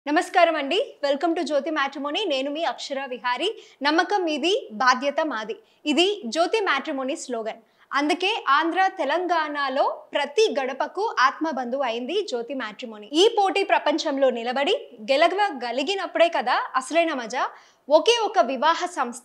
నమస్కారం అండి. Welcome to Jyothi matrimony. నేను మీ అక్షర విహారి. నమ్మకం మీది, బాధ్యత మాది. ఇది జ్యోతి మ్యాట్రిమోనీ స్లోగన్. అందుకే ఆంధ్ర తెలంగాణలో ప్రతి గడపకు ఆత్మబంధువు అయింది జ్యోతి మ్యాట్రిమోనీ. ఈ పోటీ ప్రపంచంలో నిలబడి గెలవగలిగినప్పుడే కదా అసలైన మజా. ఒకే ఒక వివాహ సంస్థ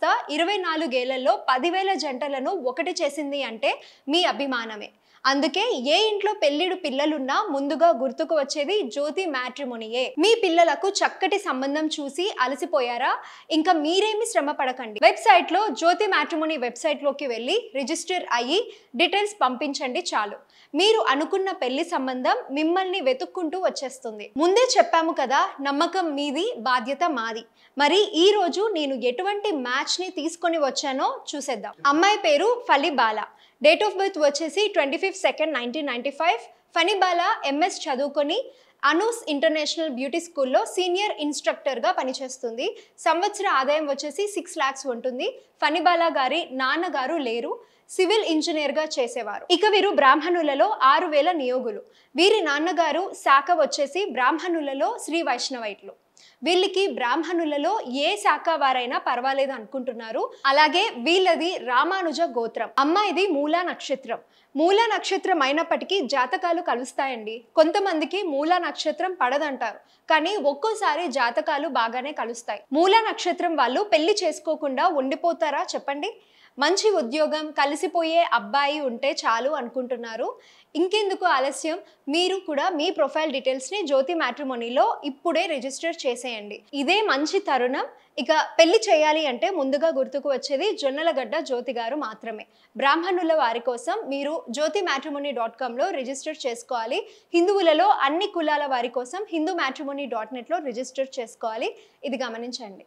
24 ఏళ్లలో 10,000 జంటలను ఒకటి చేసింది అంటే మీ అభిమానమే. అందుకే ఏ ఇంట్లో పెళ్లిడు పిల్లలున్నా ముందుగా గుర్తుకు వచ్చేది జ్యోతి మ్యాట్రిమోనీయే. మీ పిల్లలకు చక్కటి సంబంధం చూసి అలసిపోయారా? ఇంకా మీరేమి శ్రమ పడకండి. వెబ్సైట్ లో జ్యోతి మ్యాట్రిమోనీ వెబ్సైట్ లోకి వెళ్ళి రిజిస్టర్ అయ్యి డీటెయిల్స్ పంపించండి చాలు. మీరు అనుకున్న పెళ్లి సంబంధం మిమ్మల్ని వెతుక్కుంటూ వచ్చేస్తుంది. ముందే చెప్పాము కదా, నమ్మకం మీది, బాధ్యత మాది. మరి ఈ రోజు నేను ఎటువంటి మ్యాచ్ ని తీసుకొని వచ్చానో చూసేద్దాం. అమ్మాయి పేరు ఫలిబాల. డేట్ ఆఫ్ బర్త్ వచ్చేసి 25 సెకండ్ 1995. ఫణిబాల ఎంఎస్ చదువుకొని అనూస్ ఇంటర్నేషనల్ బ్యూటీ స్కూల్లో సీనియర్ ఇన్స్ట్రక్టర్గా పనిచేస్తుంది. సంవత్సర ఆదాయం వచ్చేసి 6 lakhs ఉంటుంది. ఫణిబాల గారి నాన్నగారు లేరు, సివిల్ ఇంజనీర్గా చేసేవారు. ఇక వీరు బ్రాహ్మణులలో 6,000 నియోగులు. వీరి నాన్నగారు శాఖ వచ్చేసి బ్రాహ్మణులలో శ్రీ వైష్ణవైట్లు. వీళ్ళకి బ్రాహ్మణులలో ఏ శాఖ వారైనా పర్వాలేదు అనుకుంటున్నారు. అలాగే వీళ్ళది రామానుజ గోత్రం. అమ్మాయిది మూలా నక్షత్రం. మూలా నక్షత్రం అయినప్పటికీ జాతకాలు కలుస్తాయండి. కొంతమందికి మూలా నక్షత్రం పడదంటారు, కానీ ఒక్కోసారి జాతకాలు బాగానే కలుస్తాయి. మూలా నక్షత్రం వాళ్ళు పెళ్లి చేసుకోకుండా ఉండిపోతారా చెప్పండి? మంచి ఉద్యోగం, కలిసిపోయే అబ్బాయి ఉంటే చాలు అనుకుంటున్నారు. ఇంకెందుకు ఆలస్యం, మీరు కూడా మీ ప్రొఫైల్ డీటెయిల్స్ని జ్యోతి మ్యాట్రిమోనీలో ఇప్పుడే రిజిస్టర్ చేసేయండి. ఇదే మంచి తరుణం. ఇక పెళ్లి చేయాలి అంటే ముందుగా గుర్తుకు వచ్చేది జొన్నలగడ్డ జ్యోతి గారు మాత్రమే. బ్రాహ్మణుల వారి కోసం మీరు jyotimatrimony.comలో రిజిస్టర్ చేసుకోవాలి. హిందువులలో అన్ని కులాల వారి కోసం hindumatrimony.netలో రిజిస్టర్ చేసుకోవాలి. ఇది గమనించండి.